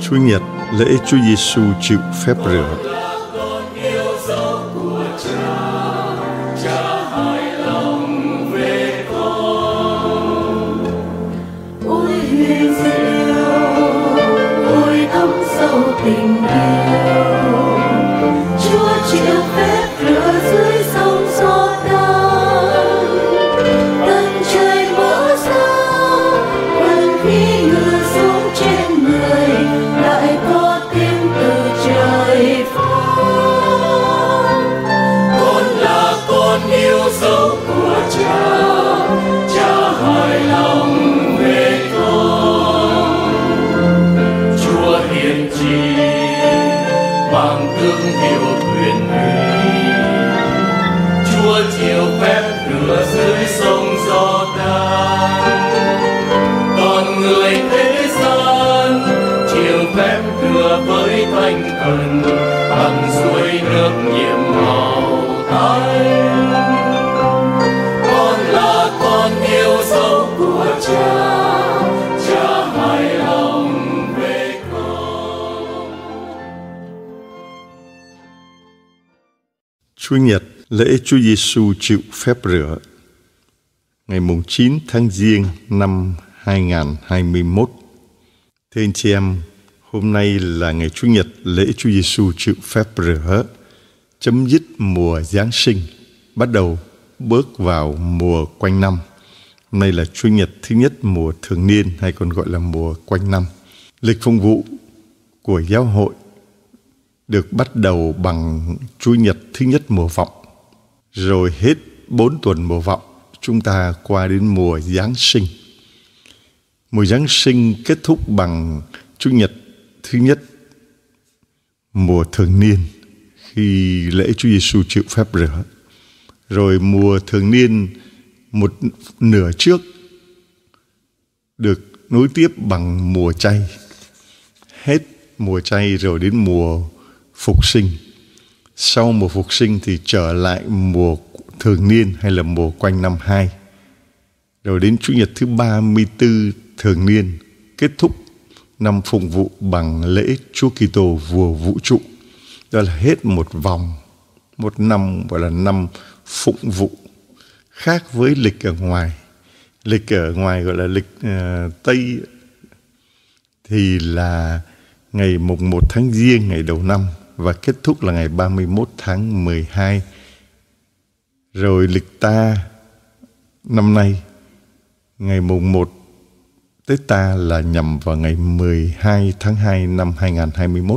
Chúa Nhật, lễ Chúa Giêsu chịu phép rửa. Tình yêu Chúa chịu phép rửa dưới sông Giô-đan, tận trời mở ra, quần khí ngự xuống trên người, lại có tiếng từ trời phán: con là con yêu dấu của Cha, Cha hài lòng về con. Chúa hiền tri mang thương hiệu quyền uy, Chúa chịu phép rửa dưới sông Giô-đan, còn người thế gian chịu phép rửa với thanh thần bằng suối nước nhiệm màu thánh. Con là con yêu dấu của Cha, Cha hài lòng về con. Chúa Nhật, lễ Chúa Giêsu chịu phép rửa. Ngày 9 tháng Giêng năm 2021. Thưa anh chị em, hôm nay là ngày Chủ nhật lễ Chúa Giêsu chịu phép rửa, chấm dứt mùa Giáng sinh, bắt đầu bước vào mùa quanh năm. Hôm nay là Chủ nhật thứ nhất mùa thường niên, hay còn gọi là mùa quanh năm. Lịch phụng vụ của giáo hội được bắt đầu bằng Chủ nhật thứ nhất mùa vọng. Rồi hết 4 tuần mùa vọng, chúng ta qua đến mùa Giáng sinh. Mùa Giáng sinh kết thúc bằng Chủ nhật thứ nhất mùa thường niên, khi lễ Chúa Giêsu chịu phép rửa. Rồi mùa thường niên một nửa trước được nối tiếp bằng mùa chay. Hết mùa chay rồi đến mùa phục sinh. Sau mùa phục sinh thì trở lại mùa thường niên hay là mùa quanh năm 2. Rồi đến Chủ nhật thứ 34 thường niên, kết thúc năm phụng vụ bằng lễ Chúa Kitô vua vũ trụ. Đó là hết một vòng, một năm gọi là năm phụng vụ. Khác với lịch ở ngoài. Lịch ở ngoài gọi là lịch Tây thì là ngày mùng 1 tháng Giêng, ngày đầu năm, và kết thúc là ngày 31 tháng 12. Rồi lịch ta năm nay, ngày mùng 1 Tết ta là nhằm vào ngày 12 tháng 2 năm 2021.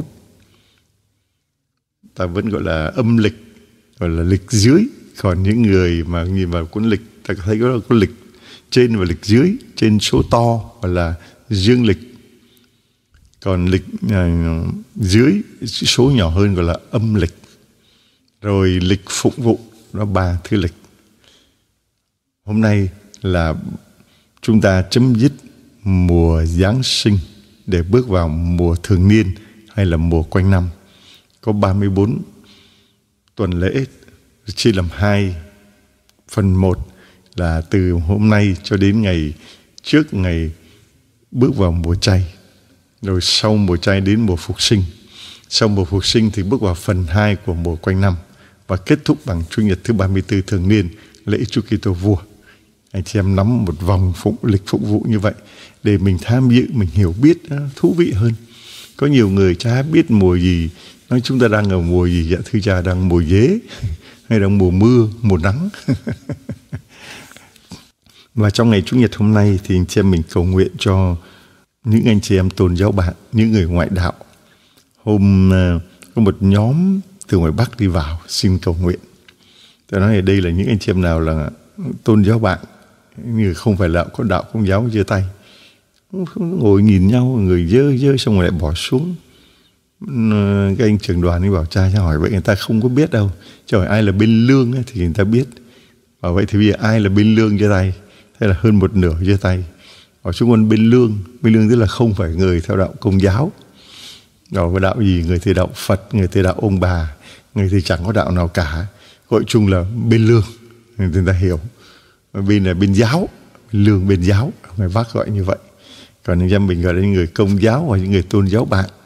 Ta vẫn gọi là âm lịch, gọi là lịch dưới. Còn những người mà nhìn vào cuốn lịch, ta thấy có lịch trên và lịch dưới. Trên số to gọi là dương lịch. Còn lịch dưới số nhỏ hơn gọi là âm lịch. Rồi lịch phụng vụ, nó 3 thứ lịch. Hôm nay là chúng ta chấm dứt mùa Giáng sinh để bước vào mùa thường niên hay là mùa quanh năm. Có 34 tuần lễ, chia làm 2. Phần 1 là từ hôm nay cho đến ngày trước ngày bước vào mùa chay. Rồi sau mùa chay đến mùa phục sinh. Sau mùa phục sinh thì bước vào phần 2 của mùa quanh năm, và kết thúc bằng Chủ nhật thứ 34 thường niên, lễ Chúa Kitô vua. Anh chị em nắm một vòng lịch phụng vụ như vậy để mình tham dự, mình hiểu biết, thú vị hơn. Có nhiều người chả biết mùa gì, nói chúng ta đang ở mùa gì? Dạ thưa cha, đang mùa dế hay đang mùa mưa, mùa nắng. Và trong ngày Chủ nhật hôm nay thì anh chị em mình cầu nguyện cho những anh chị em tôn giáo bạn, những người ngoại đạo. Hôm có một nhóm từ ngoài Bắc đi vào xin cầu nguyện. Tôi nói ở đây là những anh chị em nào là tôn giáo bạn, như không phải là có đạo công giáo giơ tay. Ngồi nhìn nhau, người dơ xong rồi lại bỏ xuống. Cái anh trưởng đoàn đi bảo cha hỏi vậy người ta không có biết đâu. Chứ hỏi ai là bên lương thì người ta biết. Bảo vậy thì bây giờ ai là bên lương giơ tay? Thế là hơn một nửa giơ tay. Bảo chúng con bên lương tức là không phải người theo đạo công giáo. Đó có đạo gì? Người thì đạo Phật, người thì đạo ông bà, người thì chẳng có đạo nào cả. Gọi chung là bên lương, người ta hiểu. Bên là bên giáo, bên lương bên giáo, người Bắc gọi như vậy. Còn anh em mình gọi là những người công giáo hoặc những người tôn giáo bạn.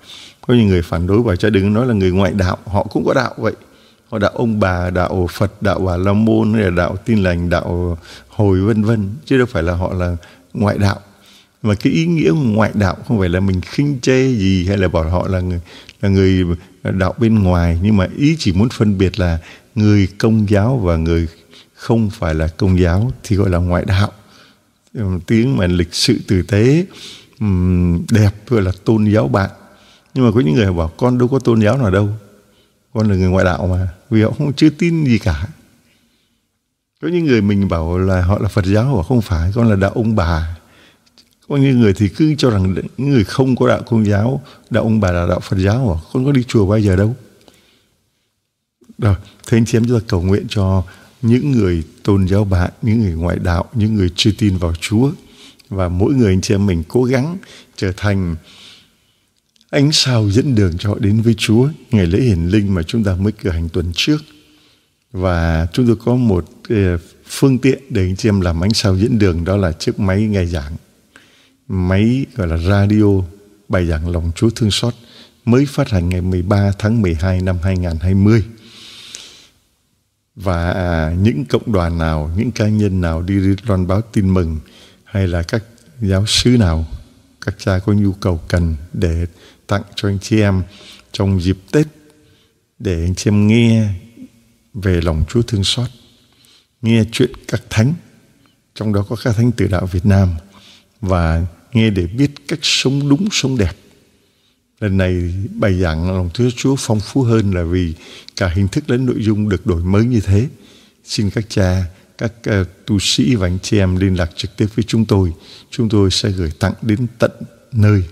Có những người phản đối và cha đừng nói là người ngoại đạo, họ cũng có đạo vậy. Họ đạo ông bà, đạo Phật, đạo Bà La Môn, hay là đạo Tin Lành, đạo Hồi vân vân, chứ đâu phải là họ là ngoại đạo. Mà cái ý nghĩa ngoại đạo không phải là mình khinh chê gì hay là bảo họ là người đạo bên ngoài, nhưng mà ý chỉ muốn phân biệt là người Công giáo và người không phải là Công giáo thì gọi là ngoại đạo. Tiếng mà lịch sự tử tế đẹp gọi là tôn giáo bạn. Nhưng mà có những người bảo con đâu có tôn giáo nào đâu, con là người ngoại đạo mà, vì họ không chưa tin gì cả. Có những người mình bảo là họ là Phật giáo, họ không phải, con là đạo ông bà. Có những người thì cứ cho rằng những người không có đạo Công giáo, đạo ông bà là đạo Phật giáo, con có đi chùa bao giờ đâu. Rồi, thế anh chị em chúng ta cầu nguyện cho những người tôn giáo bạn, những người ngoại đạo, những người chưa tin vào Chúa, và mỗi người anh chị em mình cố gắng trở thành ánh sao dẫn đường cho họ đến với Chúa. Ngày lễ hiển linh mà chúng ta mới cử hành tuần trước, và chúng tôi có một phương tiện để anh chị em làm ánh sao dẫn đường, đó là chiếc máy nghe giảng, máy gọi là radio bài giảng lòng Chúa thương xót, mới phát hành ngày 13 tháng 12 năm 2020. Và những cộng đoàn nào, những cá nhân nào đi loan báo tin mừng, hay là các giáo sứ nào, các cha có nhu cầu cần để tặng cho anh chị em trong dịp Tết, để anh chị em nghe về lòng Chúa thương xót, nghe chuyện các thánh, trong đó có các thánh tử đạo Việt Nam, và nghe để biết cách sống đúng, sống đẹp. Lần này bài giảng lòng thương Chúa phong phú hơn là vì cả hình thức lẫn nội dung được đổi mới như thế. Xin các cha, các tu sĩ và anh chị em liên lạc trực tiếp với chúng tôi sẽ gửi tặng đến tận nơi.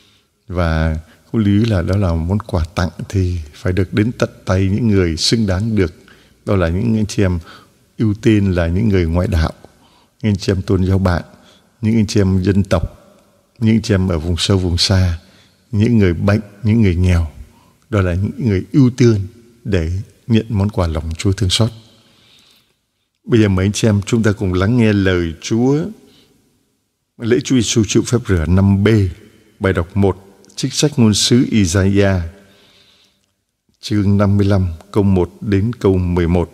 Và có lý là đó là món quà tặng thì phải được đến tận tay những người xứng đáng được. Đó là những anh chị em ưu tiên là những người ngoại đạo, những anh chị em tôn giáo bạn, những anh chị em dân tộc, những anh chị em ở vùng sâu vùng xa, những người bệnh, những người nghèo. Đó là những người ưu tiên để nhận món quà lòng Chúa thương xót. Bây giờ mấy anh chị em chúng ta cùng lắng nghe lời Chúa. Lễ Chúa Giêsu chịu phép rửa 5B, bài đọc 1, trích sách ngôn sứ Isaiah, chương 55, câu 1 đến câu 11.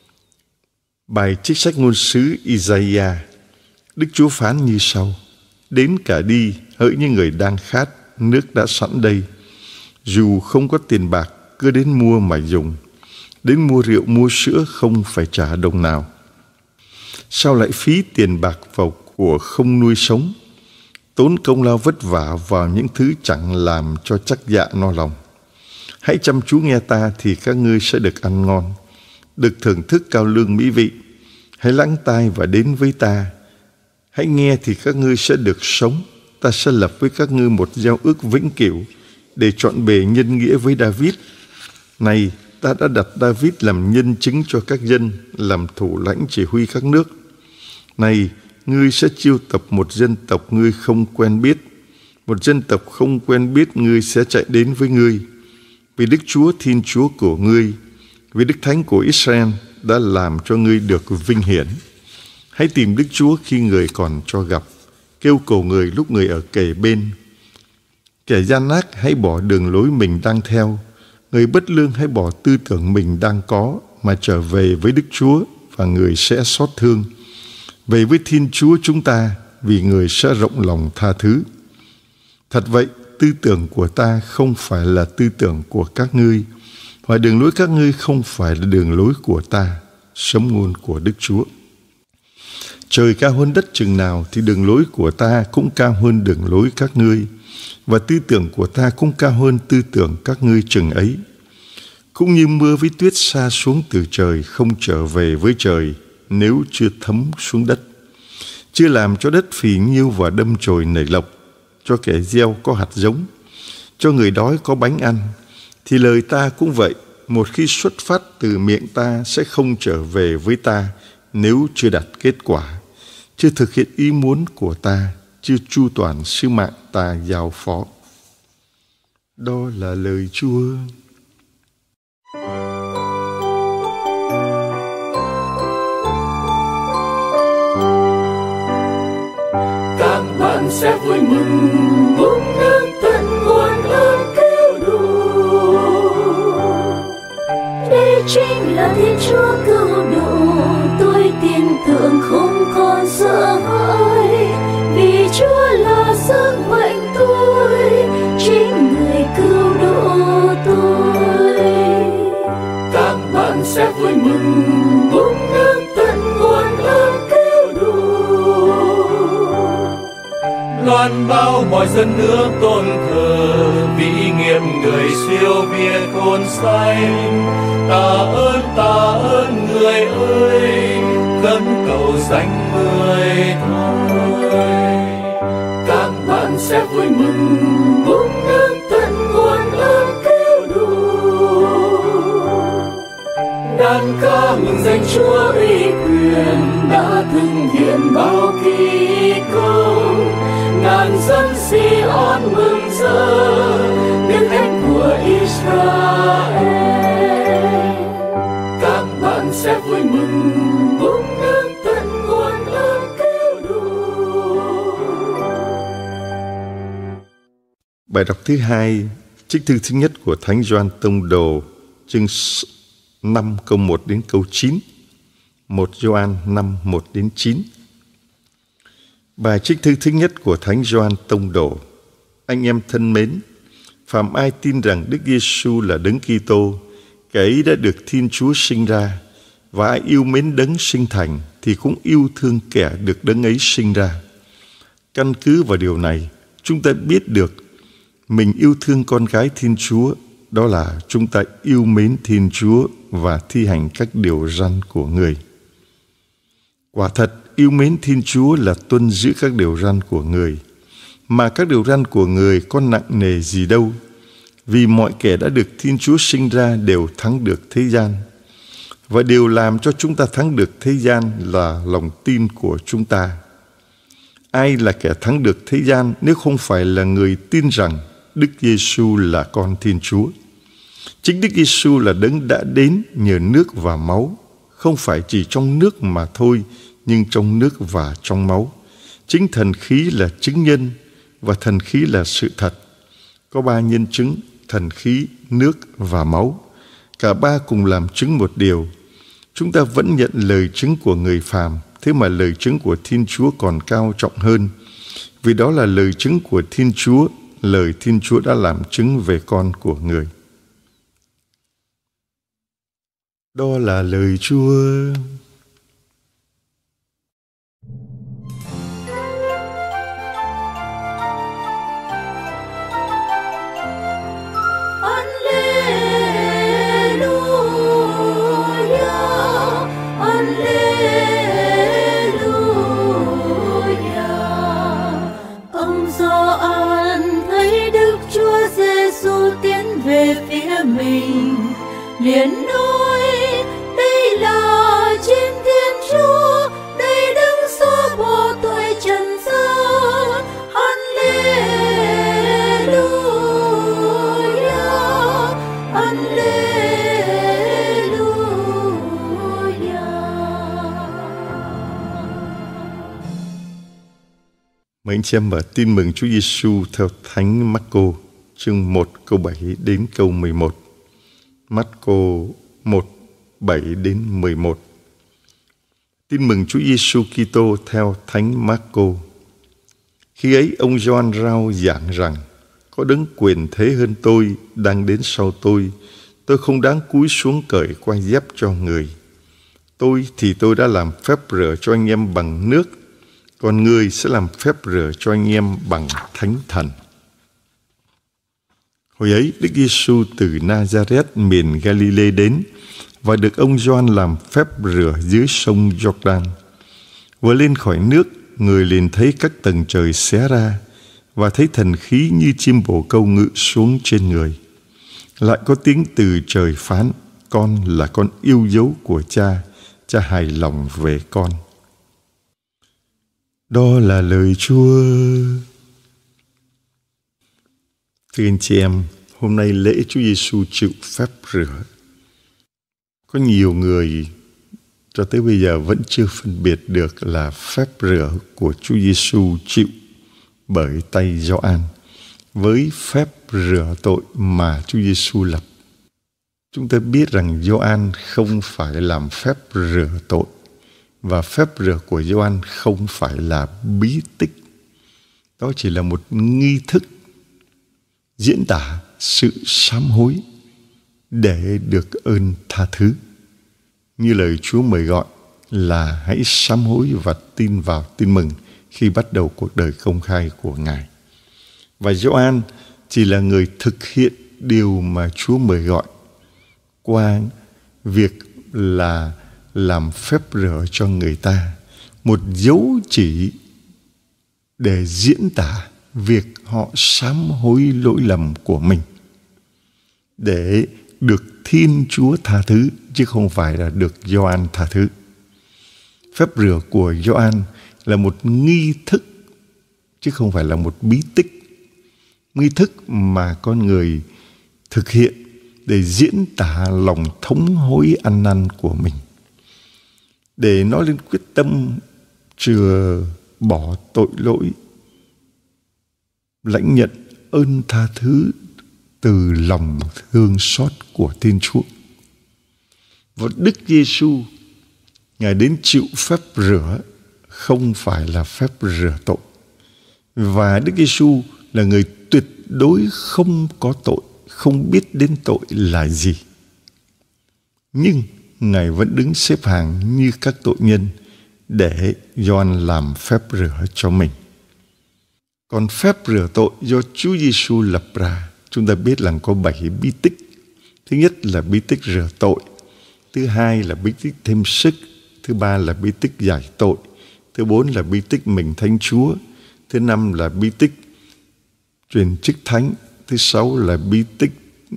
Bài trích sách ngôn sứ Isaiah. Đức Chúa phán như sau: Đến cả đi, hỡi những người đang khát, nước đã sẵn đây. Dù không có tiền bạc, cứ đến mua mà dùng. Đến mua rượu mua sữa không phải trả đồng nào. Sao lại phí tiền bạc vào của không nuôi sống, tốn công lao vất vả vào những thứ chẳng làm cho chắc dạ no lòng? Hãy chăm chú nghe ta thì các ngươi sẽ được ăn ngon, được thưởng thức cao lương mỹ vị. Hãy lắng tai và đến với ta. Hãy nghe thì các ngươi sẽ được sống. Ta sẽ lập với các ngươi một giao ước vĩnh cửu, để trọn bề nhân nghĩa với David. Này, ta đã đặt David làm nhân chứng cho các dân, làm thủ lãnh chỉ huy các nước. Này, ngươi sẽ chiêu tập một dân tộc ngươi không quen biết. Một dân tộc không quen biết ngươi sẽ chạy đến với ngươi. Vì Đức Chúa Thiên Chúa của ngươi, vì Đức Thánh của Israel đã làm cho ngươi được vinh hiển. Hãy tìm Đức Chúa khi người còn cho gặp, kêu cầu người lúc người ở kề bên. Kẻ gian ác hãy bỏ đường lối mình đang theo, người bất lương hãy bỏ tư tưởng mình đang có, mà trở về với Đức Chúa và người sẽ xót thương. Về với Thiên Chúa chúng ta, vì người sẽ rộng lòng tha thứ. Thật vậy, tư tưởng của ta không phải là tư tưởng của các ngươi, và đường lối các ngươi không phải là đường lối của ta. Sấm ngôn của Đức Chúa. Trời cao hơn đất chừng nào thì đường lối của ta cũng cao hơn đường lối các ngươi, và tư tưởng của ta cũng cao hơn tư tưởng các ngươi chừng ấy. Cũng như mưa với tuyết sa xuống từ trời không trở về với trời nếu chưa thấm xuống đất, chưa làm cho đất phì nhiêu và đâm chồi nảy lộc, cho kẻ gieo có hạt giống, cho người đói có bánh ăn, thì lời ta cũng vậy, một khi xuất phát từ miệng ta sẽ không trở về với ta nếu chưa đạt kết quả, chưa thực hiện ý muốn của ta, chưa chu toàn sứ mạng ta giao phó. Đó là lời Chúa. Các bạn sẽ vui mừng, uống nước tận nguồn ơn kêu đùa. chính là Thiên Chúa cứu độ. Tôi tin tưởng không còn sợ hãi, vì Chúa là sức mạnh tôi, chính Người cứu độ tôi. Các bạn sẽ vui mừng búng nước tận nguồn ơn cứu độ. Loan bao mọi dân nước tôn thờ vĩ nghiêm Người siêu việt khôn sanh. Ta ơn Người ơi, khấn cầu danh Người thôi. Các bạn sẽ vui mừng búng nước tận nguồn ơn cứu độ. Đàn ca mừng danh Chúa uy quyền đã thực hiện bao kỳ công. Ngàn dân Sion mừng rỡ Đức Thánh của Israel. Các bạn sẽ vui mừng búng nước tận nguồn ơn cứu độ. Bài đọc thứ hai, trích thư thứ nhất của Thánh Gioan Tông Đồ, chương 5 câu 1 đến câu 9. 1 Gioan 5, 1 đến 9. Bài trích thư thứ nhất của Thánh Gioan Tông Đồ. Anh em thân mến, phàm ai tin rằng Đức Giêsu là Đấng Kitô, kẻ ấy đã được Thiên Chúa sinh ra, và ai yêu mến Đấng sinh thành thì cũng yêu thương kẻ được Đấng ấy sinh ra. Căn cứ vào điều này, chúng ta biết được mình yêu thương con gái Thiên Chúa, đó là chúng ta yêu mến Thiên Chúa và thi hành các điều răn của Người. Quả thật, yêu mến Thiên Chúa là tuân giữ các điều răn của Người, mà các điều răn của Người có nặng nề gì đâu, vì mọi kẻ đã được Thiên Chúa sinh ra đều thắng được thế gian. Và điều làm cho chúng ta thắng được thế gian là lòng tin của chúng ta. Ai là kẻ thắng được thế gian nếu không phải là người tin rằng Đức Giêsu là con Thiên Chúa? Chính Đức Giêsu là Đấng đã đến nhờ nước và máu, không phải chỉ trong nước mà thôi, nhưng trong nước và trong máu. Chính thần khí là chứng nhân, và thần khí là sự thật. Có ba nhân chứng: thần khí, nước và máu. Cả ba cùng làm chứng một điều. Chúng ta vẫn nhận lời chứng của người phàm, thế mà lời chứng của Thiên Chúa còn cao trọng hơn, vì đó là lời chứng của Thiên Chúa, lời Thiên Chúa đã làm chứng về con của Người. Đó là lời Chúa. Liền nói đây là chính Thiên Chúa, đây Đấng xóa bỏ tội trần gian. Hallelujah, Hallelujah. Mời anh chị em mở Tin mừng Chúa Giêsu theo Thánh Marco, chương 1 câu 7 đến câu 11. Marco 1, 7 đến 11. Tin mừng Chúa Giêsu Kitô theo Thánh Marco. Khi ấy ông Gioan rao giảng rằng: có đấng quyền thế hơn tôi đang đến sau tôi không đáng cúi xuống cởi quai dép cho người. Tôi đã làm phép rửa cho anh em bằng nước, còn người sẽ làm phép rửa cho anh em bằng Thánh Thần. Hồi ấy, Đức Giêsu từ Nazareth miền Galilee đến và được ông Gioan làm phép rửa dưới sông Jordan. Vừa lên khỏi nước, người liền thấy các tầng trời xé ra và thấy thần khí như chim bồ câu ngự xuống trên người. Lại có tiếng từ trời phán: con là con yêu dấu của Cha, Cha hài lòng về con. Đó là lời Chúa. Thưa anh chị em, hôm nay lễ Chúa Giêsu chịu phép rửa. Có nhiều người cho tới bây giờ vẫn chưa phân biệt được là phép rửa của Chúa Giêsu chịu bởi tay Gioan với phép rửa tội mà Chúa Giêsu lập. Chúng ta biết rằng Gioan không phải làm phép rửa tội, và phép rửa của Gioan không phải là bí tích. Đó chỉ là một nghi thức diễn tả sự sám hối để được ơn tha thứ. Như lời Chúa mời gọi là hãy sám hối và tin vào tin mừng khi bắt đầu cuộc đời công khai của Ngài. Và Gioan chỉ là người thực hiện điều mà Chúa mời gọi qua việc là làm phép rửa cho người ta, một dấu chỉ để diễn tả việc họ sám hối lỗi lầm của mình để được Thiên Chúa tha thứ, chứ không phải là được Gioan tha thứ. Phép rửa của Gioan là một nghi thức, chứ không phải là một bí tích. Nghi thức mà con người thực hiện để diễn tả lòng thống hối ăn năn của mình, để nói lên quyết tâm chừa bỏ tội lỗi, lãnh nhận ơn tha thứ từ lòng thương xót của Thiên Chúa. Và Đức Giêsu, Ngài đến chịu phép rửa không phải là phép rửa tội. Và Đức Giêsu là người tuyệt đối không có tội, không biết đến tội là gì. Nhưng Ngài vẫn đứng xếp hàng như các tội nhân để Gioan làm phép rửa cho mình. Còn phép rửa tội do Chúa Giêsu lập ra, chúng ta biết là có 7 bí tích. Thứ nhất là bí tích rửa tội, thứ hai là bí tích thêm sức, thứ ba là bí tích giải tội, thứ 4 là bí tích mình thánh Chúa, thứ 5 là bí tích truyền chức thánh, thứ 6 là bí tích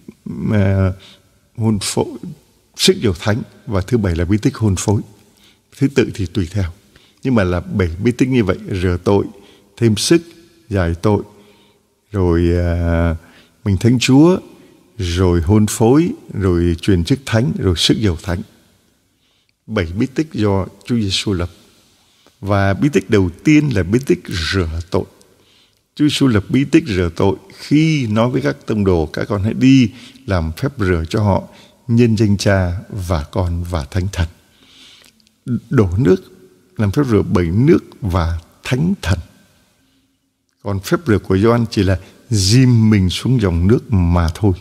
hôn phối, sức dầu thánh, và thứ 7 là bí tích hôn phối. Thứ tự thì tùy theo, nhưng mà là 7 bí tích như vậy: rửa tội, thêm sức, giải tội, rồi mình thánh Chúa, rồi hôn phối, rồi truyền chức thánh, rồi sức dầu thánh. 7 bí tích do Chúa Giêsu lập. Và bí tích đầu tiên là bí tích rửa tội. Chúa Giêsu lập bí tích rửa tội khi nói với các tông đồ: các con hãy đi làm phép rửa cho họ nhân danh Cha và Con và Thánh Thần. Đổ nước, làm phép rửa bởi nước và Thánh Thần. Còn phép rửa của Gioan chỉ là dìm mình xuống dòng nước mà thôi.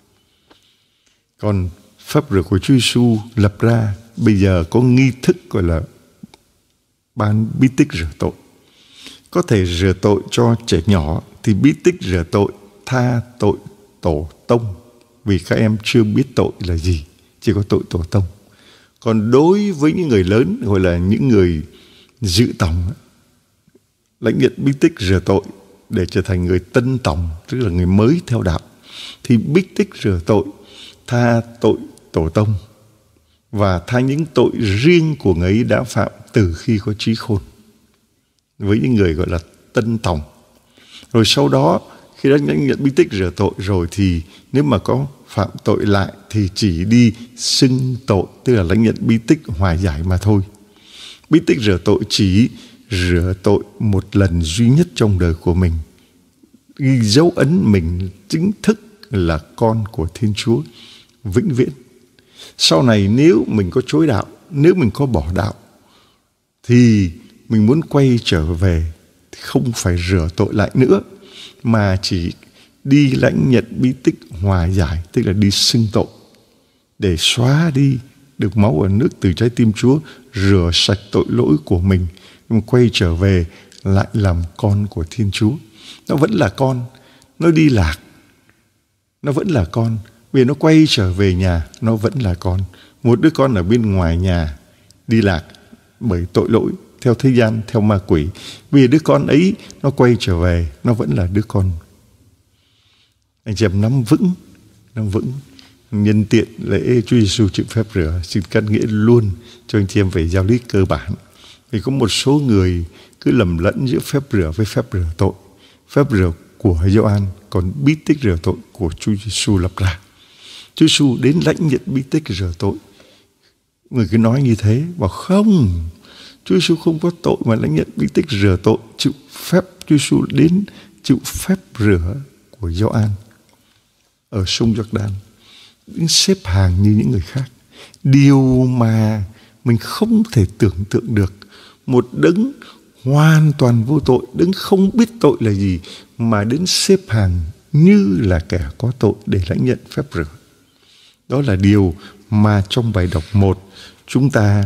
Còn phép rửa của Chúa Giêsu lập ra bây giờ có nghi thức gọi là ban bí tích rửa tội. Có thể rửa tội cho trẻ nhỏ thì bí tích rửa tội tha tội tổ tông, vì các em chưa biết tội là gì, chỉ có tội tổ tông. Còn đối với những người lớn, gọi là những người dự tòng, lãnh nhận bí tích rửa tội để trở thành người tân tòng, tức là người mới theo đạo, thì bí tích rửa tội tha tội tổ tông và tha những tội riêng của người ấy đã phạm từ khi có trí khôn, với những người gọi là tân tòng. Rồi sau đó khi đã nhận bí tích rửa tội rồi thì nếu mà có phạm tội lại thì chỉ đi xưng tội, tức là lãnh nhận bí tích hòa giải mà thôi. Bí tích rửa tội chỉ rửa tội một lần duy nhất trong đời của mình, ghi dấu ấn mình chính thức là con của Thiên Chúa vĩnh viễn. Sau này nếu mình có chối đạo, nếu mình có bỏ đạo, thì mình muốn quay trở về thì không phải rửa tội lại nữa, mà chỉ đi lãnh nhận bí tích hòa giải, tức là đi xưng tội, để xóa đi được máu và nước từ trái tim Chúa, rửa sạch tội lỗi của mình, quay trở về lại làm con của Thiên Chúa. Nó vẫn là con, nó đi lạc, nó vẫn là con. Vì nó quay trở về nhà, nó vẫn là con. Một đứa con ở bên ngoài nhà đi lạc bởi tội lỗi, theo thế gian, theo ma quỷ. Vì đứa con ấy nó quay trở về, nó vẫn là đứa con. Anh chị em nắm vững. Nhân tiện lễ Chúa Giêsu chịu phép rửa, xin cắt nghĩa luôn cho anh chị em về giáo lý cơ bản. Vì có một số người cứ lầm lẫn giữa phép rửa với phép rửa tội. Phép rửa của Gioan, còn bí tích rửa tội của Chúa Giêsu lập ra. Chúa Giêsu đến lãnh nhận bí tích rửa tội. Người cứ nói như thế, bảo không, Chúa Giêsu không có tội mà lãnh nhận bí tích rửa tội, chịu phép. Chúa Giêsu đến chịu phép rửa của Gioan ở sông Giô-đan đứng xếp hàng như những người khác. Điều mà mình không thể tưởng tượng được, một đấng hoàn toàn vô tội, đấng không biết tội là gì mà đến xếp hàng như là kẻ có tội để lãnh nhận phép rửa. Đó là điều mà trong bài đọc 1 chúng ta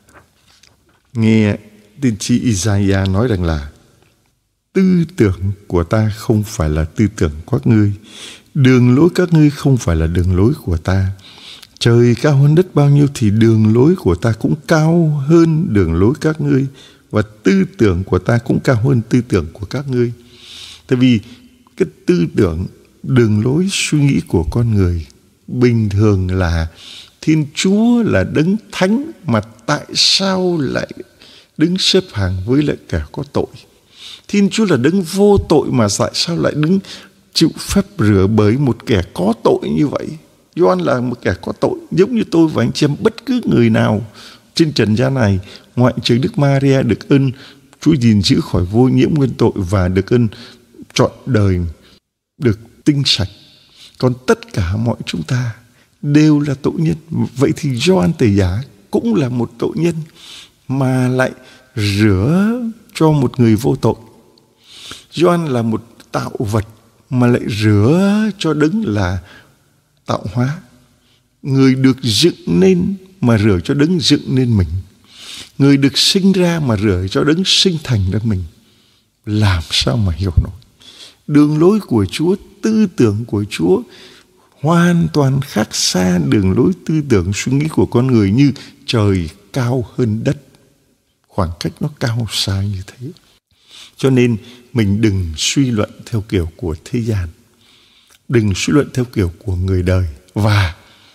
nghe tiên tri Isaiah nói rằng là tư tưởng của ta không phải là tư tưởng của các ngươi, đường lối các ngươi không phải là đường lối của ta. Trời cao hơn đất bao nhiêu thì đường lối của ta cũng cao hơn đường lối các ngươi, và tư tưởng của ta cũng cao hơn tư tưởng của các ngươi. Tại vì cái tư tưởng, đường lối, suy nghĩ của con người bình thường là Thiên Chúa là đấng thánh, mà tại sao lại đứng xếp hàng với lại kẻ có tội? Thiên Chúa là đấng vô tội mà tại sao lại đứng chịu phép rửa bởi một kẻ có tội như vậy? Gioan là một kẻ có tội, giống như tôi và anh chị em, bất cứ người nào trên trần gian này, ngoại trừ Đức Maria được ơn Chúa gìn giữ khỏi vô nhiễm nguyên tội và được ơn trọn đời được tinh sạch. Còn tất cả mọi chúng ta đều là tội nhân. Vậy thì Gioan Tẩy Giả cũng là một tội nhân mà lại rửa cho một người vô tội. Gioan là một tạo vật mà lại rửa cho đấng là tạo hóa. Người được dựng nên mà rửa cho đấng dựng nên mình. Người được sinh ra mà rửa cho đấng sinh thành ra mình. Làm sao mà hiểu nổi? Đường lối của Chúa, tư tưởng của Chúa hoàn toàn khác xa đường lối tư tưởng suy nghĩ của con người, như trời cao hơn đất. Khoảng cách nó cao xa như thế. Cho nên mình đừng suy luận theo kiểu của thế gian, đừng suy luận theo kiểu của người đời. Và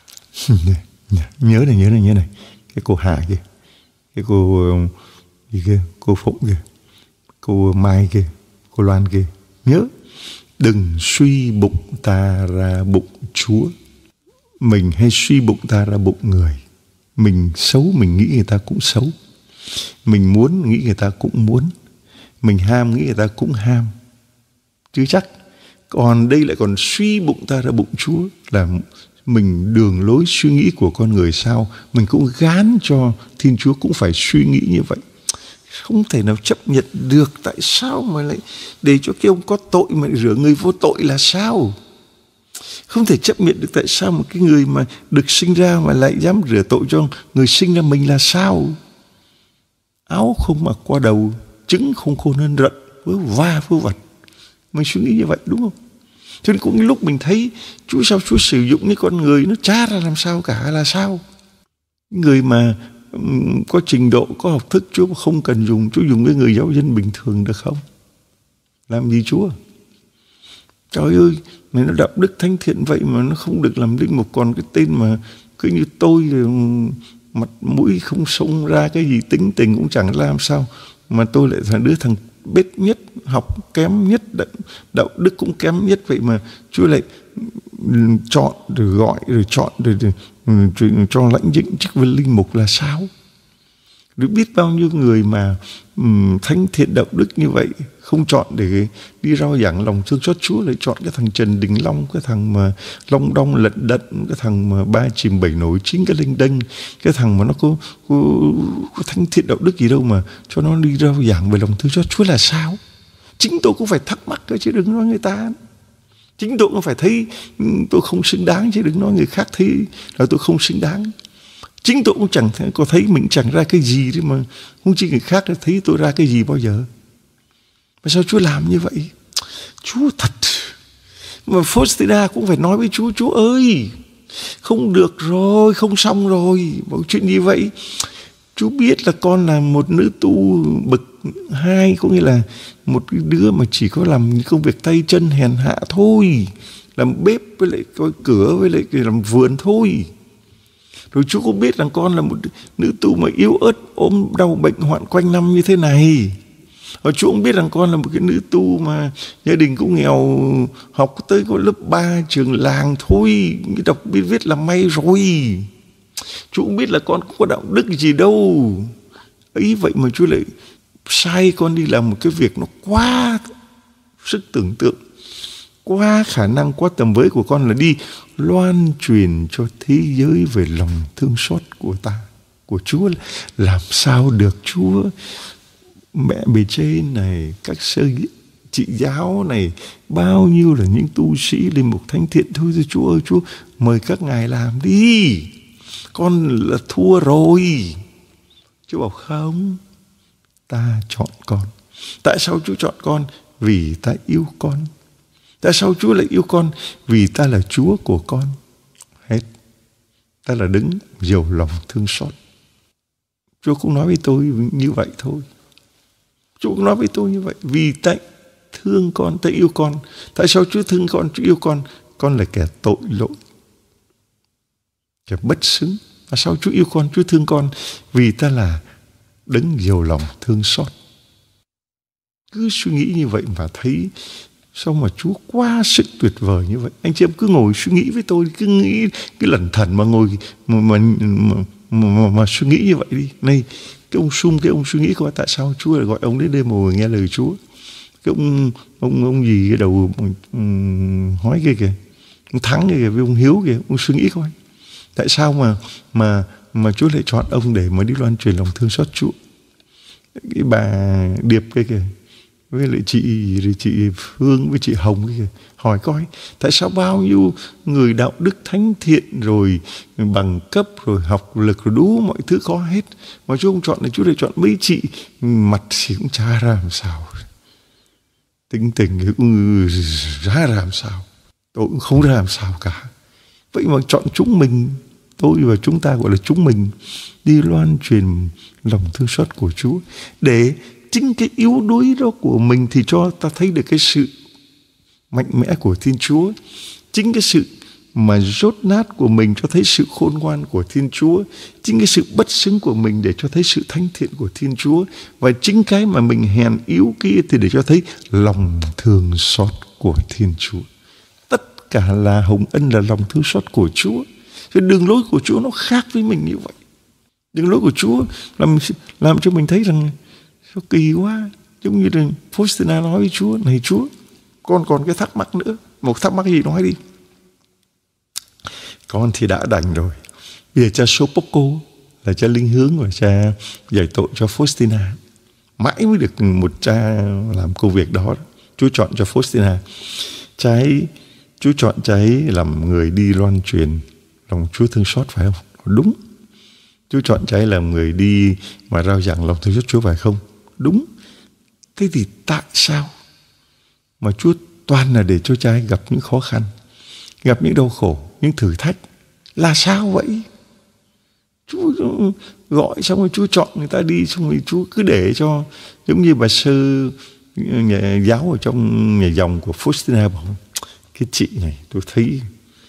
nhớ này, cái cô Hà kia, cái cô gì kia, cô Phụng kia, cô Mai kia, cô Loan kia, nhớ đừng suy bụng ta ra bụng Chúa. Mình hay suy bụng ta ra bụng người. Mình xấu, mình nghĩ người ta cũng xấu. Mình muốn, nghĩ người ta cũng muốn. Mình ham, nghĩ người ta cũng ham. Chứ chắc. Còn đây lại còn suy bụng ta ra bụng Chúa, là mình đường lối suy nghĩ của con người sao mình cũng gán cho Thiên Chúa cũng phải suy nghĩ như vậy. Không thể nào chấp nhận được. Tại sao mà lại để cho cái ông có tội mà rửa người vô tội là sao? Không thể chấp nhận được. Tại sao một cái người mà được sinh ra mà lại dám rửa tội cho người sinh ra mình là sao? Áo không mặc qua đầu, trứng không khôn hơn rận, vớ vẩn. Mình suy nghĩ như vậy đúng không? Cho nên cũng lúc mình thấy Chúa sao Chúa sử dụng những con người nó chả ra làm sao cả là sao? Người mà có trình độ, có học thức Chúa không cần dùng. Chúa dùng cái người giáo dân bình thường được không? Làm gì Chúa? Trời ơi, mày nó đạo đức thánh thiện vậy mà nó không được làm linh mục. Còn cái tên mà cứ như tôi, mặt mũi không xông ra cái gì, tính tình cũng chẳng làm sao, mà tôi lại là đứa thằng bết nhất, học kém nhất, đạo đức cũng kém nhất. Vậy mà Chúa lại chọn rồi gọi rồi chọn rồi cho lãnh nhiệm chức với linh mục là sao? Được biết bao nhiêu người mà thánh thiện đạo đức như vậy không chọn để đi rao giảng lòng thương xót Chúa, lại chọn cái thằng Trần Đình Long, cái thằng mà long đong lận đận, cái thằng mà 3 chìm 7 nổi 9 cái linh đênh, cái thằng mà nó có thánh thiện đạo đức gì đâu mà cho nó đi rao giảng về lòng thương xót Chúa là sao? Chính tôi cũng phải thắc mắc chứ đừng nói người ta. Chính tôi cũng phải thấy tôi không xứng đáng chứ đừng nói người khác thấy là tôi không xứng đáng. Chính tôi cũng chẳng có thấy mình chẳng ra cái gì đấy mà không chỉ người khác đã thấy tôi ra cái gì bao giờ. Mà sao Chúa làm như vậy? Chúa thật. Mà Faustina cũng phải nói với Chúa, Chúa ơi, không được rồi, không xong rồi. Một chuyện như vậy. Chúa biết là con là một nữ tu bậc 2, có nghĩa là một cái đứa mà chỉ có làm những công việc tay chân hèn hạ thôi, làm bếp với lại coi cửa với lại làm vườn thôi. Rồi Chúa cũng biết rằng con là một nữ tu mà yếu ớt, ốm đau bệnh hoạn quanh năm như thế này. Và Chúa cũng biết rằng con là một cái nữ tu mà gia đình cũng nghèo, học tới có lớp 3 trường làng thôi, đọc biết viết là may rồi. Chúa cũng biết là con không có đạo đức gì đâu. Ấy vậy mà Chúa lại sai con đi làm một cái việc nó quá sức tưởng tượng, quá khả năng, quá tầm với của con là đi loan truyền cho thế giới về lòng thương xót của ta, của Chúa. Làm sao được Chúa? Mẹ bề trên này, các sơ chị giáo này, bao nhiêu là những tu sĩ, linh mục thánh thiện. Thôi Chúa ơi, Chúa mời các ngài làm đi, con là thua rồi. Chúa bảo không, ta chọn con. Tại sao Chúa chọn con? Vì ta yêu con. Tại sao Chúa lại yêu con? Vì ta là Chúa của con. Hết. Ta là đấng giàu lòng thương xót. Chúa cũng nói với tôi như vậy thôi. Chúa cũng nói với tôi như vậy. Vì ta thương con, ta yêu con. Tại sao Chúa thương con, Chúa yêu con? Con là kẻ tội lỗi, kẻ bất xứng. Tại sao Chúa yêu con, Chúa thương con? Vì ta là đấng giàu lòng thương xót. Cứ suy nghĩ như vậy và thấy sao mà Chúa quá sức tuyệt vời như vậy. Anh chị em cứ ngồi suy nghĩ với tôi, cứ nghĩ cái lẩn thẩn mà ngồi mà suy nghĩ như vậy đi. Này, cái ông Sung, cái ông suy nghĩ coi tại sao Chúa lại gọi ông đến đây mà ngồi nghe lời Chúa. Cái ông gì cái đầu hói kia kìa, ông Thắng kìa, với ông Hiếu kìa, ông suy nghĩ coi. Tại sao mà Chúa lại chọn ông để mà đi loan truyền lòng thương xót Chúa. Cái bà Điệp kia kìa, với lại chị Phương với chị Hồng kia, hỏi coi tại sao bao nhiêu người đạo đức thánh thiện rồi bằng cấp rồi học lực rồi đủ mọi thứ có hết mà Chúa không chọn, là Chúa lại chọn mấy chị mặt thì cũng chả ra làm sao, tính tình thì cũng ra làm sao, tôi cũng không ra làm sao cả. Vậy mà chọn chúng mình, tôi và chúng ta gọi là chúng mình, đi loan truyền lòng thương xót của Chúa, để chính cái yếu đuối đó của mình thì cho ta thấy được cái sự mạnh mẽ của Thiên Chúa. Chính cái sự mà dốt nát của mình cho thấy sự khôn ngoan của Thiên Chúa. Chính cái sự bất xứng của mình để cho thấy sự thánh thiện của Thiên Chúa. Và chính cái mà mình hèn yếu kia thì để cho thấy lòng thương xót của Thiên Chúa. Tất cả là hồng ân, là lòng thương xót của Chúa. Cái đường lối của Chúa nó khác với mình như vậy. Đường lối của Chúa làm cho mình thấy rằng sao kỳ quá. Giống như là Faustina nói với Chúa, này Chúa, con còn cái thắc mắc nữa. Một thắc mắc gì nói đi. Con thì đã đành rồi. Bây giờ cha Sopoco là cha linh hướng và cha giải tội cho Faustina. Mãi mới được một cha làm công việc đó. Chúa chọn cho Faustina. Chúa chọn cha ấy làm người đi loan truyền lòng Chúa thương xót, phải không? Đúng. Chúa chọn cha ấy làm người đi mà rao giảng lòng thương xót Chúa, phải không? Đúng. Thế thì tại sao mà Chúa toàn là để cho cha ấy gặp những khó khăn, gặp những đau khổ, những thử thách? Là sao vậy? Chúa gọi xong rồi Chúa chọn người ta đi, xong rồi Chúa cứ để cho, giống như bà sư nhà giáo ở trong nhà dòng của Faustina bảo, cái chị này tôi thấy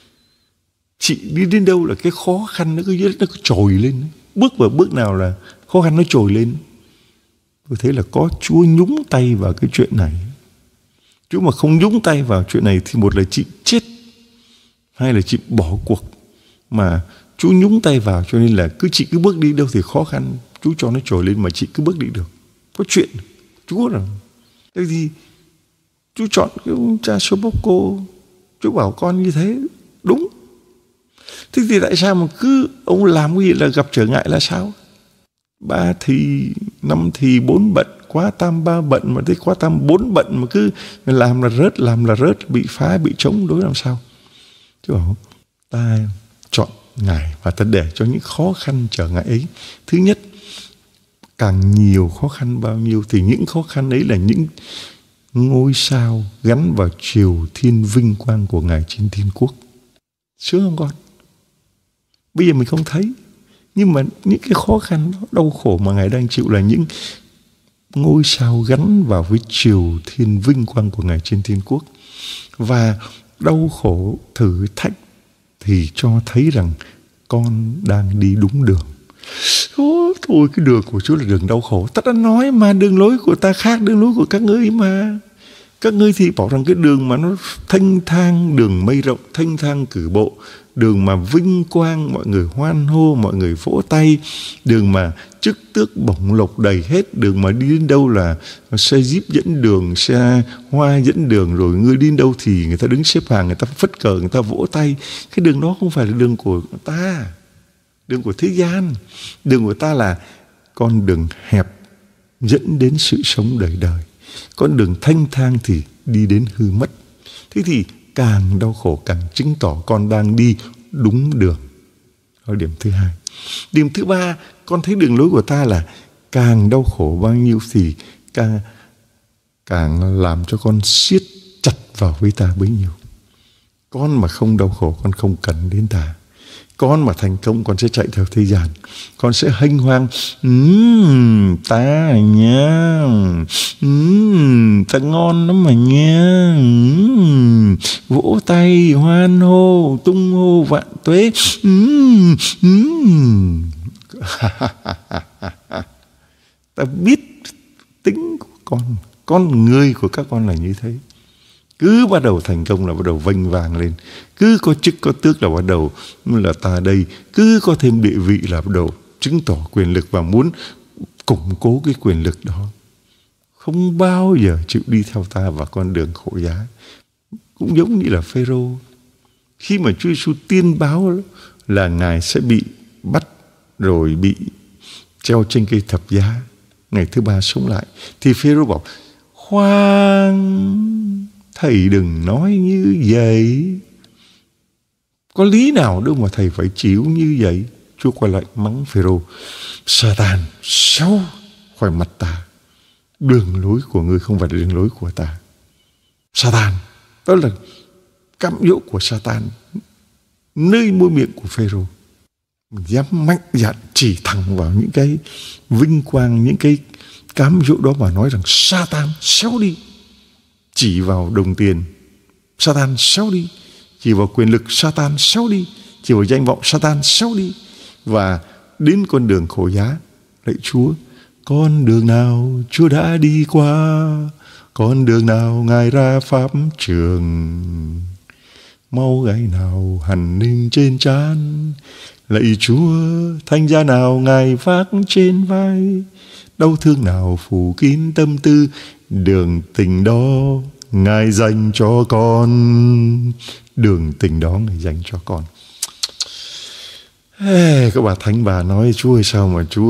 chị đi đến đâu là cái khó khăn nó cứ trồi lên, bước vào bước nào là khó khăn nó trồi lên. Tôi thấy là có Chúa nhúng tay vào cái chuyện này. Chúa mà không nhúng tay vào chuyện này thì một là chị chết, hai là chị bỏ cuộc. Mà Chúa nhúng tay vào cho nên là chị cứ bước đi đâu thì khó khăn, Chúa cho nó trồi lên mà chị cứ bước đi được. Có chuyện Chúa rồi. Thế thì Chúa chọn cái ông cha Sopoco, Chúa bảo con như thế, đúng. Thế thì tại sao mà cứ ông làm cái gì là gặp trở ngại là sao? 3 thì 5 thì 4 bận, quá tam 3 bận mà tới quá tam 4 bận mà cứ làm là rớt, bị phá, bị chống đối làm sao? Chúa bảo ta chọn Ngài và ta để cho những khó khăn trở ngại ấy. Thứ nhất, càng nhiều khó khăn bao nhiêu thì những khó khăn ấy là những ngôi sao gắn vào chiều thiên vinh quang của Ngài trên thiên quốc. Sướng không con? Bây giờ mình không thấy, nhưng mà những cái khó khăn, đau khổ mà Ngài đang chịu là những ngôi sao gắn vào với chiều thiên vinh quang của Ngài trên thiên quốc. Và đau khổ, thử thách thì cho thấy rằng con đang đi đúng đường. Thôi cái đường của Chúa là đường đau khổ. Ta đã nói mà, đường lối của ta khác đường lối của các ngươi mà. Các ngươi thì bảo rằng cái đường mà nó thanh thang, đường mây rộng, thanh thang cử bộ, đường mà vinh quang, mọi người hoan hô, mọi người vỗ tay, đường mà chức tước bổng lộc đầy hết, đường mà đi đến đâu là xe jeep dẫn đường, xe hoa dẫn đường, rồi người đi đến đâu thì người ta đứng xếp hàng, người ta phất cờ, người ta vỗ tay. Cái đường đó không phải là đường của ta, đường của thế gian. Đường của ta là con đường hẹp dẫn đến sự sống đời đời, con đường thanh thang thì đi đến hư mất. Thế thì càng đau khổ càng chứng tỏ con đang đi đúng đường. Đó là điểm thứ hai. Điểm thứ ba, con thấy đường lối của ta là càng đau khổ bao nhiêu thì càng làm cho con siết chặt vào với ta bấy nhiêu. Con mà không đau khổ, con không cần đến ta. Con mà thành công, con sẽ chạy theo thế gian, con sẽ hênh hoang, ta nha, ta ngon lắm mà nha, vỗ tay hoan hô, tung hô vạn tuế. Ta biết tính của con người của các con là như thế. Cứ bắt đầu thành công là bắt đầu vênh vang lên, cứ có chức có tước là bắt đầu là ta đây, cứ có thêm địa vị là bắt đầu chứng tỏ quyền lực và muốn củng cố cái quyền lực đó. Không bao giờ chịu đi theo ta vào con đường khổ giá. Cũng giống như là Phêrô, khi mà Chúa Giêsu tiên báo là Ngài sẽ bị bắt rồi bị treo trên cây thập giá, ngày thứ ba sống lại, thì Phêrô bảo: khoan, thầy đừng nói như vậy. Có lý nào đâu mà thầy phải chịu như vậy? Chúa quay lại mắng Phêrô: Sa-tan, xéo khỏi mặt ta, đường lối của ngươi không phải là đường lối của ta. Sa-tan, đó là cám dỗ của Sa-tan nơi môi miệng của Phêrô. Dám mạnh dạn chỉ thẳng vào những cái vinh quang, những cái cám dỗ đó mà nói rằng: Sa-tan, xéo đi. Chỉ vào đồng tiền, Sa-tan xéo đi. Chỉ vào quyền lực, Sa-tan xéo đi. Chỉ vào danh vọng, Sa-tan xéo đi. Và đến con đường khổ giá, lạy Chúa, con đường nào Chúa đã đi qua, con đường nào Ngài ra pháp trường, máu gáy nào hằn ninh trên trán, lạy Chúa, thánh giá nào Ngài vác trên vai, đau thương nào phủ kín tâm tư, đường tình đó Ngài dành cho con. Đường tình đó Ngài dành cho con. Các bà thánh bà nói: Chúa ơi, sao mà Chúa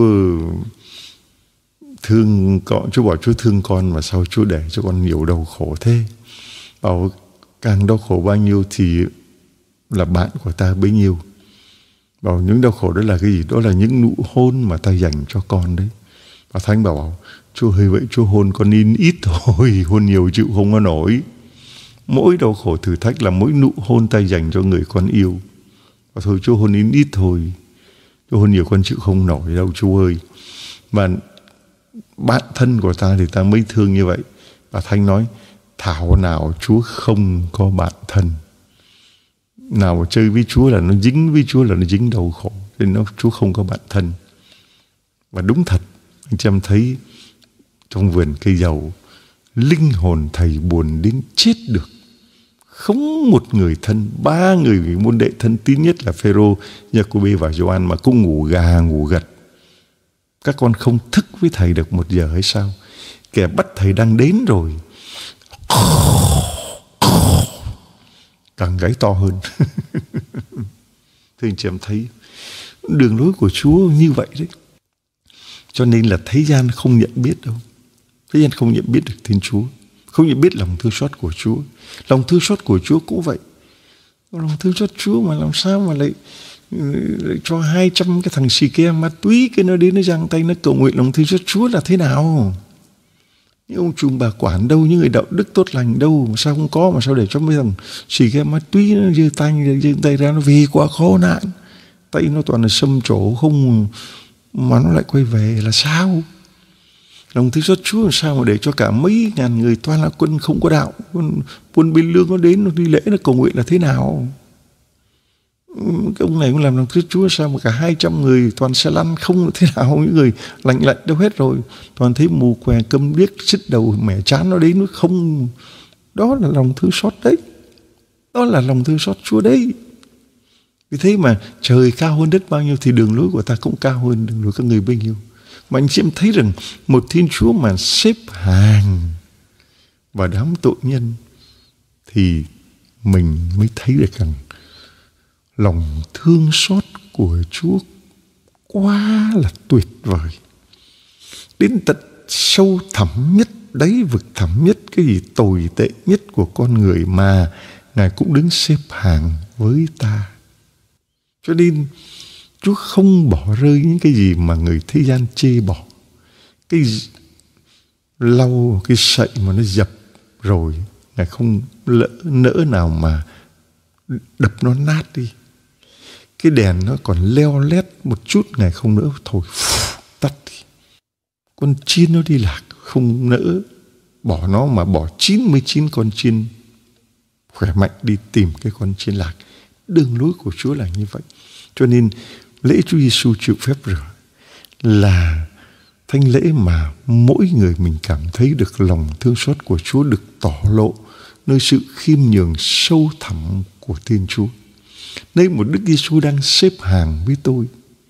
thương con? Chúa bảo Chúa thương con mà sao Chúa để cho con nhiều đau khổ thế? Bảo càng đau khổ bao nhiêu thì là bạn của ta bấy nhiêu. Bảo những đau khổ đó là cái gì? Đó là những nụ hôn mà ta dành cho con đấy. Bà thánh bảo: Chúa hơi vậy, Chúa hôn con ít thôi, hôn nhiều chịu không có nổi. Mỗi đau khổ thử thách là mỗi nụ hôn ta dành cho người con yêu. Và thôi Chúa hôn ít thôi, Chúa hôn nhiều con chịu không nổi đâu Chúa ơi. Mà bạn thân của ta thì ta mới thương như vậy. Bà Thanh nói: thảo nào Chúa không có bạn thân. Nào mà chơi với Chúa là nó dính với Chúa là nó dính đau khổ, nên Chúa không có bạn thân. Và đúng thật, anh chị em thấy trong vườn cây dầu, linh hồn thầy buồn đến chết được. Không một người thân, 3 người môn đệ thân tín nhất là Phêrô, Giacôbê và Gioan mà cũng ngủ gà ngủ gật. Các con không thức với thầy được 1 giờ hay sao? Kẻ bắt thầy đang đến rồi, càng gáy to hơn. Thế anh chị em thấy đường lối của Chúa như vậy đấy. Cho nên là thế gian không nhận biết đâu. Thế gian không nhận biết được Thiên Chúa, không nhận biết lòng thương xót của Chúa. Lòng thương xót của Chúa cũng vậy. Lòng thương xót Chúa mà làm sao mà lại cho 200 cái thằng xì ke ma túy cái nó đến nó giang tay nó cầu nguyện lòng thương xót Chúa là thế nào? Những ông trùm bà quản đâu, những người đạo đức tốt lành đâu, mà sao không có, mà sao để cho mấy thằng xì ke ma túy nó giơ tay ra nó vì quá khó nạn, tay nó toàn là xâm trổ không mà nó lại quay về là sao? Lòng thương xót Chúa làm sao mà để cho cả mấy ngàn người toàn là quân không có đạo, quân biên lương nó đến nó đi lễ nó cầu nguyện là thế nào? Cái ông này cũng làm lòng thương Chúa sao mà cả 200 người toàn xe lăn không là thế nào? Những người lạnh đâu hết rồi, toàn thấy mù què câm điếc xích đầu mẻ chán nó đến nó không. Đó là lòng thương xót đấy, đó là lòng thương xót Chúa đấy. Vì thế mà trời cao hơn đất bao nhiêu thì đường lối của ta cũng cao hơn đường lối các người bấy nhiêu. Mà anh chị em thấy rằng một Thiên Chúa mà xếp hàng vào đám tội nhân thì mình mới thấy được rằng lòng thương xót của Chúa quá là tuyệt vời. Đến tận sâu thẳm nhất, đáy vực thẳm nhất, cái gì tồi tệ nhất của con người mà Ngài cũng đứng xếp hàng với ta. Cho nên Chúa không bỏ rơi những cái gì mà người thế gian chê bỏ. Cái lau, cái sậy mà nó dập rồi, Ngài không nỡ nào mà đập nó nát đi. Cái đèn nó còn leo lét một chút, Ngài không nỡ thôi tắt đi. Con chiên nó đi lạc, không nỡ bỏ nó mà bỏ 99 con chiên khỏe mạnh đi tìm cái con chiên lạc. Đường lối của Chúa là như vậy. Cho nên lễ Chúa Giêsu chịu phép rửa là thánh lễ mà mỗi người mình cảm thấy được lòng thương xót của Chúa được tỏ lộ nơi sự khiêm nhường sâu thẳm của Thiên Chúa. Nơi một Đức Giêsu đang xếp hàng với tôi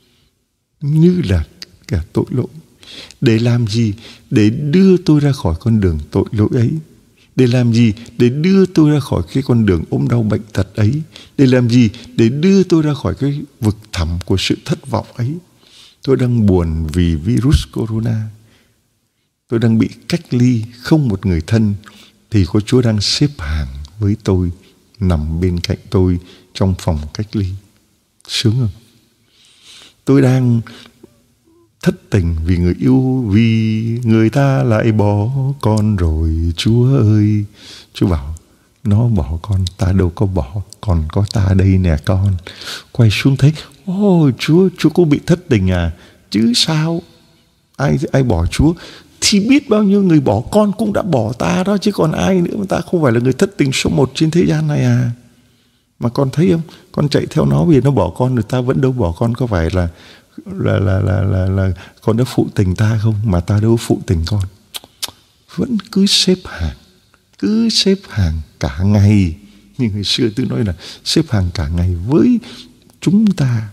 như là kẻ tội lỗi. Để làm gì? Để đưa tôi ra khỏi con đường tội lỗi ấy. Để làm gì? Để đưa tôi ra khỏi cái con đường ốm đau bệnh tật ấy. Để làm gì? Để đưa tôi ra khỏi cái vực thẳm của sự thất vọng ấy. Tôi đang buồn vì virus corona. Tôi đang bị cách ly, không một người thân. Thì có Chúa đang xếp hàng với tôi, nằm bên cạnh tôi trong phòng cách ly. Sướng không? Tôi đang thất tình vì người yêu, vì người ta lại bỏ con rồi. Chúa ơi, Chúa bảo nó bỏ con, ta đâu có bỏ, còn có ta đây nè con. Quay xuống thấy, ôi Chúa cũng bị thất tình à? Chứ sao? Ai bỏ Chúa? Thì biết bao nhiêu người bỏ con cũng đã bỏ ta đó, chứ còn ai nữa, mà ta không phải là người thất tình số 1 trên thế gian này à? Mà con thấy không? Con chạy theo nó vì nó bỏ con rồi, ta vẫn đâu bỏ con. Có phải là con đã phụ tình ta không? Mà ta đâu phụ tình con. Vẫn cứ xếp hàng cả ngày. Như người xưa tôi nói là xếp hàng cả ngày với chúng ta.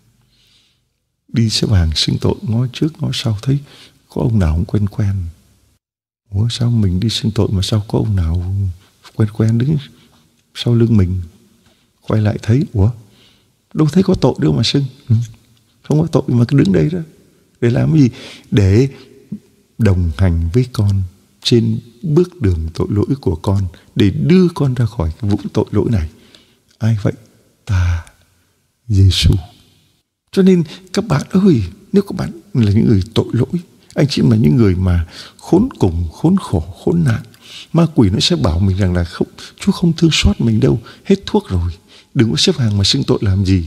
Đi xếp hàng xưng tội, ngó trước ngó sau thấy có ông nào cũng quen. Ủa sao mình đi xưng tội mà sao có ông nào quen đứng sau lưng mình? Quay lại thấy, ủa đâu thấy có tội đâu mà xưng. Không có tội mà cứ đứng đây đó. Để làm gì? Để đồng hành với con trên bước đường tội lỗi của con, để đưa con ra khỏi cái vũng tội lỗi này. Ai vậy? Ta, Giêsu. Cho nên các bạn ơi, nếu các bạn là những người tội lỗi, anh chị là những người mà khốn cùng, khốn khổ, khốn nạn, ma quỷ nó sẽ bảo mình rằng là không, Chúa không thương xót mình đâu, hết thuốc rồi, đừng có xếp hàng mà xưng tội làm gì.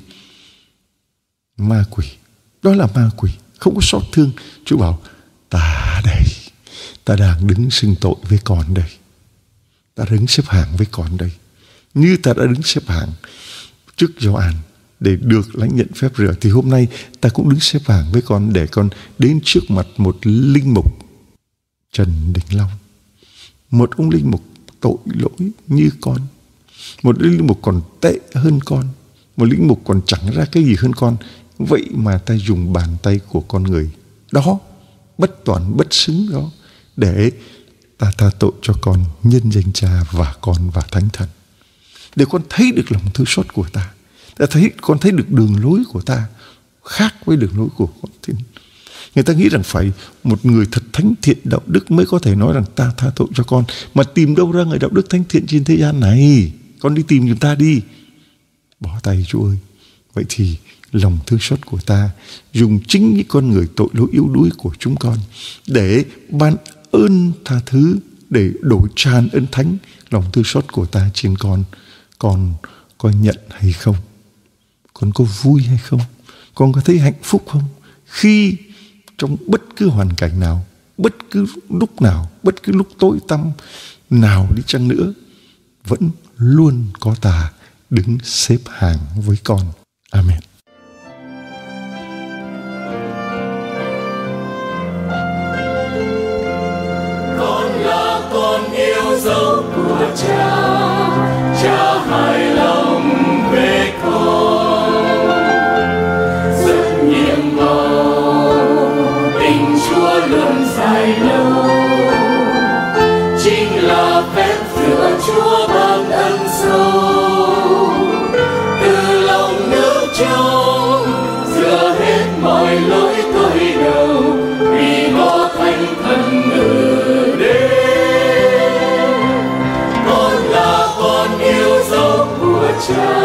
Ma quỷ, đó là ma quỷ, không có xót thương. Chúa bảo, ta đây, ta đang đứng xưng tội với con đây, ta đứng xếp hàng với con đây, như ta đã đứng xếp hàng trước Gioan để được lãnh nhận phép rửa, thì hôm nay ta cũng đứng xếp hàng với con để con đến trước mặt một linh mục Trần Đình Long, một ông linh mục tội lỗi như con, một linh mục còn tệ hơn con, một linh mục còn chẳng ra cái gì hơn con. Vậy mà ta dùng bàn tay của con người đó, bất toàn bất xứng đó, để ta tha tội cho con nhân danh Cha và Con và Thánh Thần, để con thấy được lòng thương xót của ta. Con thấy được đường lối của ta khác với đường lối của con. Người ta nghĩ rằng phải một người thật thánh thiện đạo đức mới có thể nói rằng ta tha tội cho con. Mà tìm đâu ra người đạo đức thánh thiện trên thế gian này? Con đi tìm chúng ta đi. Bỏ tay Chúa ơi. Vậy thì lòng thương xót của ta dùng chính những con người tội lỗi yếu đuối của chúng con để ban ơn tha thứ, để đổ tràn ơn thánh lòng thương xót của ta trên con. Con có nhận hay không? Con có vui hay không? Con có thấy hạnh phúc không? Khi trong bất cứ hoàn cảnh nào, bất cứ lúc nào, bất cứ lúc tối tăm nào đi chăng nữa, vẫn luôn có ta đứng xếp hàng với con. Amen. Con là con yêu dấu của Cha, Cha hài lòng về con. phép giữa Chúa ban ân sâu. Từ lòng nước trong rửa hết mọi lỗi tôi đầu, vì có Thánh Thần ngự đến. Con là con yêu dấu của Cha,